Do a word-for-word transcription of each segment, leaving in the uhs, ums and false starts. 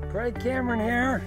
Craig Cameron here,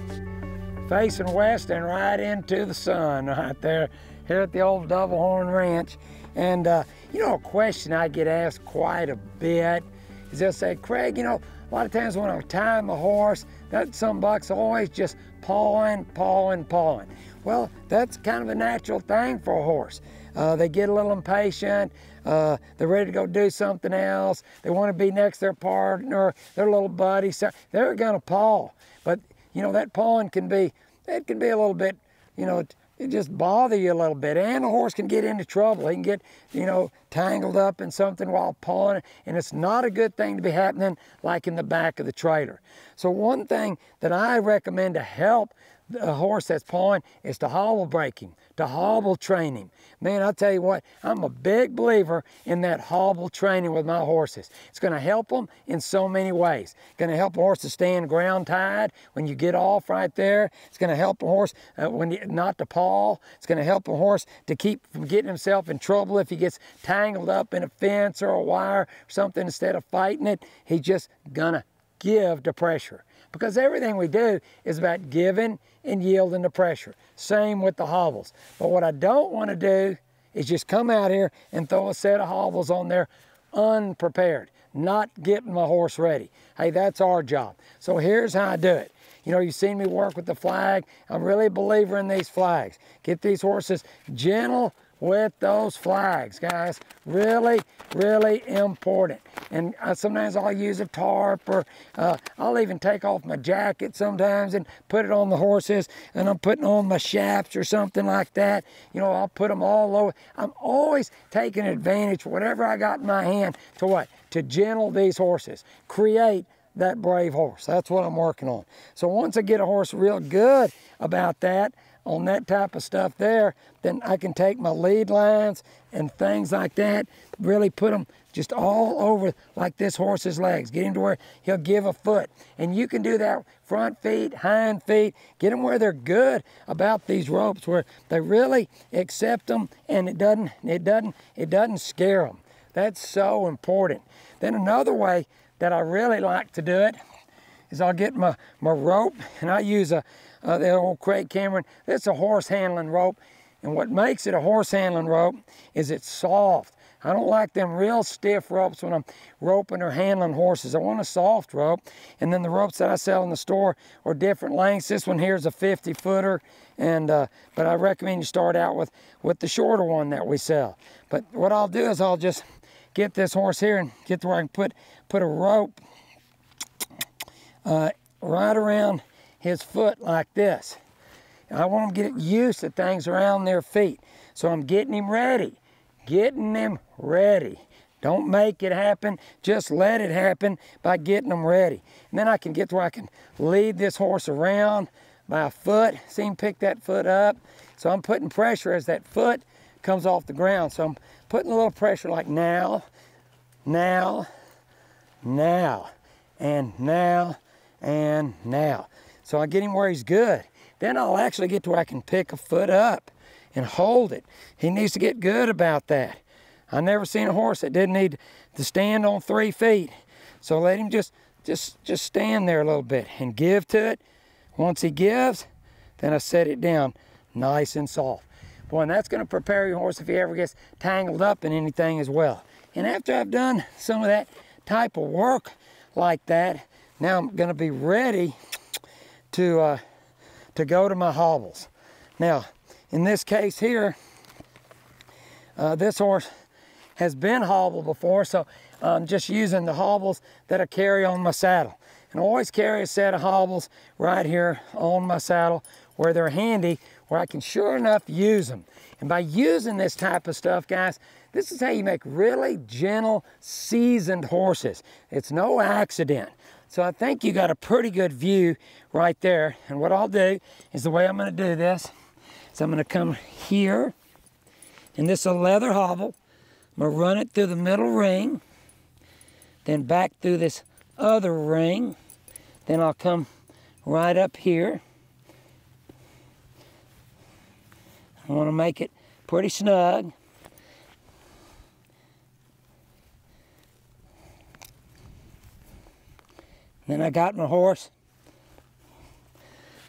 facing west and right into the sun right there, here at the old Double Horn Ranch. And uh, you know, a question I get asked quite a bit is they'll say, Craig, you know, a lot of times when I'm tying my horse, that some buck's always just pawing, pawing, pawing. Well, that's kind of a natural thing for a horse. Uh, they get a little impatient, uh, they're ready to go do something else, they want to be next to their partner, their little buddy, so they're gonna paw. But you know, that pawing can be, it can be a little bit, you know, it, it just bother you a little bit, and the horse can get into trouble. He can get, you know, tangled up in something while pawing, and it's not a good thing to be happening like in the back of the trailer. So one thing that I recommend to help a horse that's pawing is to hobble break him, to hobble train him. Man, I'll tell you what, I'm a big believer in that hobble training with my horses. It's going to help them in so many ways. It's going to help a horse to stand ground tied when you get off right there. It's going to help a horse uh, when you, not to paw. It's going to help a horse to keep from getting himself in trouble if he gets tangled up in a fence or a wire or something. Instead of fighting it, he's just going to give to pressure. Because everything we do is about giving and yielding to pressure. Same with the hobbles. But what I don't want to do is just come out here and throw a set of hobbles on there unprepared, not getting my horse ready. Hey, that's our job. So here's how I do it. You know, you've seen me work with the flag. I'm really a believer in these flags. Get these horses gentle with those flags, guys. Really, really important. And uh, sometimes I'll use a tarp, or uh, I'll even take off my jacket sometimes and put it on the horses, and I'm putting on my shafts or something like that. You know, I'll put them all over. I'm always taking advantage, whatever I got in my hand, to what? To gentle these horses. Create that brave horse. That's what I'm working on. So once I get a horse real good about that, on that type of stuff there, then I can take my lead lines and things like that, really put them just all over like this horse's legs. Get him to where he'll give a foot. And you can do that front feet, hind feet, get them where they're good about these ropes, where they really accept them and it doesn't, it doesn't, it doesn't scare them. That's so important. Then another way that I really like to do it is I'll get my, my rope, and I use a, uh, the old Craig Cameron. It's a horse handling rope, and what makes it a horse handling rope is it's soft. I don't like them real stiff ropes when I'm roping or handling horses. I want a soft rope, and then the ropes that I sell in the store are different lengths. This one here is a fifty footer, and uh, but I recommend you start out with, with the shorter one that we sell. But what I'll do is I'll just get this horse here and get to where I can put, put a rope Uh, right around his foot like this. I want him to get used to things around their feet. So I'm getting him ready, getting them ready. Don't make it happen, just let it happen by getting them ready. And then I can get to where I can lead this horse around by a foot. See him pick that foot up. So I'm putting pressure as that foot comes off the ground. So I'm putting a little pressure like now, now, now, and now, and now. So I get him where he's good. Then I'll actually get to where I can pick a foot up and hold it. He needs to get good about that. I've never seen a horse that didn't need to stand on three feet. So let him just, just, just stand there a little bit and give to it. Once he gives, then I set it down nice and soft. Boy, and that's gonna prepare your horse if he ever gets tangled up in anything as well. And after I've done some of that type of work like that, now I'm going to be ready to, uh, to go to my hobbles. Now, in this case here, uh, this horse has been hobbled before, so I'm just using the hobbles that I carry on my saddle. And I always carry a set of hobbles right here on my saddle where they're handy, where I can sure enough use them. And by using this type of stuff, guys, this is how you make really gentle, seasoned horses. It's no accident. So I think you got a pretty good view right there. And what I'll do is the way I'm going to do this is I'm going to come here, and this is a leather hobble. I'm going to run it through the middle ring, then back through this other ring. Then I'll come right up here. I want to make it pretty snug. Then I got my horse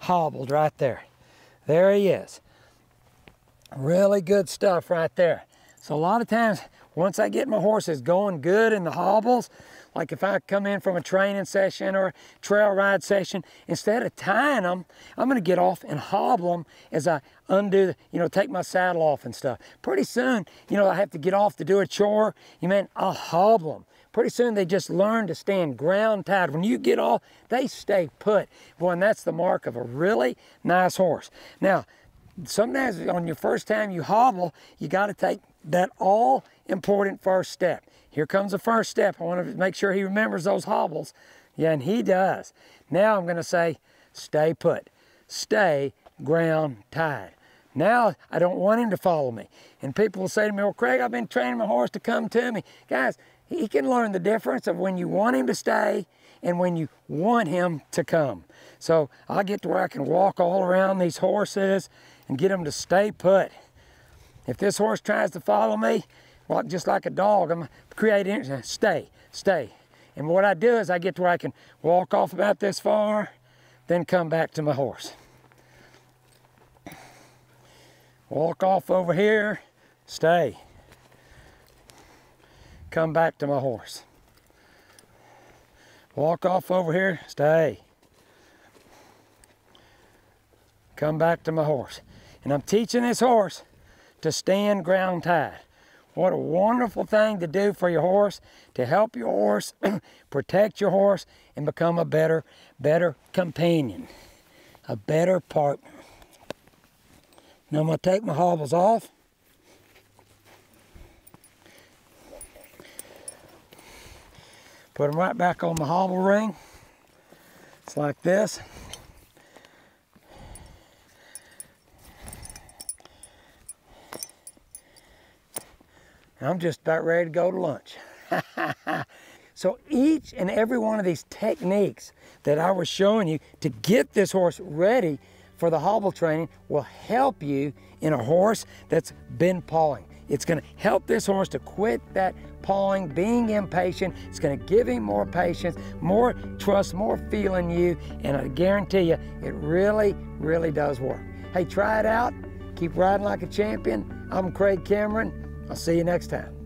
hobbled right there. There he is. Really good stuff right there. So a lot of times, once I get my horses going good in the hobbles, like if I come in from a training session or a trail ride session, instead of tying them, I'm gonna get off and hobble them as I undo, the, you know, take my saddle off and stuff. Pretty soon, you know, I have to get off to do a chore, you mean, I'll hobble them. Pretty soon they just learn to stand ground tied. When you get off, they stay put. Boy, and that's the mark of a really nice horse. Now, sometimes on your first time you hobble, you gotta take that all important first step. Here comes the first step. I want to make sure he remembers those hobbles. Yeah, and he does. Now I'm going to say, stay put. Stay ground tied. Now I don't want him to follow me. And people will say to me, well, Craig, I've been training my horse to come to me. Guys, he can learn the difference of when you want him to stay and when you want him to come. So I get to where I can walk all around these horses and get them to stay put. If this horse tries to follow me, well, just like a dog, I'm creating, stay, stay. And what I do is I get to where I can walk off about this far, then come back to my horse. Walk off over here, stay. Come back to my horse. Walk off over here, stay. Come back to my horse. And I'm teaching this horse to stand ground tied. What a wonderful thing to do for your horse, to help your horse, protect your horse, and become a better, better companion, a better partner. Now I'm going to take my hobbles off. Put them right back on the hobble ring. It's like this. I'm just about ready to go to lunch. So each and every one of these techniques that I was showing you to get this horse ready for the hobble training will help you in a horse that's been pawing. It's gonna help this horse to quit that pawing, being impatient. It's gonna give him more patience, more trust, more feel in you, and I guarantee you, it really, really does work. Hey, try it out. Keep riding like a champion. I'm Craig Cameron. I'll see you next time.